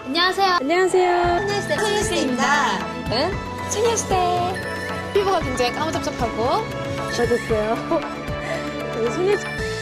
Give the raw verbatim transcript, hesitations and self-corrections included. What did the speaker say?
안녕하세요. 안녕하세요. 소녀시대 소녀시대입니다. 응? 소녀시대. 피부가 굉장히 까무잡잡하고 맞았어요. 소녀